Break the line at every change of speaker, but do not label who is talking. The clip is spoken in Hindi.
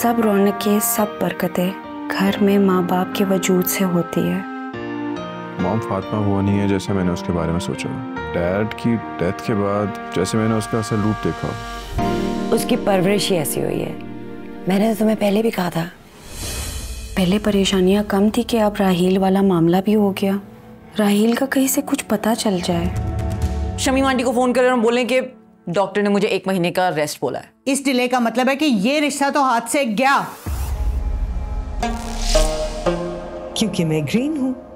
सब रौनकें, सब बरकतें घर में माँ बाप के वजूद से होती है।
मॉम फातिमा वो नहीं है जैसे मैंने उसके बारे में सोचा। डैड की डेथ के बाद जैसे मैंने उसका असल रूप देखा।
उसकी परवरिश ही ऐसी हुई है। मैंने तो तुम्हें पहले भी कहा था।
पहले परेशानियां कम थी कि अब राहील वाला मामला भी हो गया। राहील का कहीं से कुछ पता चल जाए।
शमीम आंटी को फोन करें और बोलें कि डॉक्टर ने मुझे 1 महीने का रेस्ट बोला है।
इस डिले का मतलब है कि ये रिश्ता तो हाथ से गया।
क्योंकि मैं ग्रीन हूं।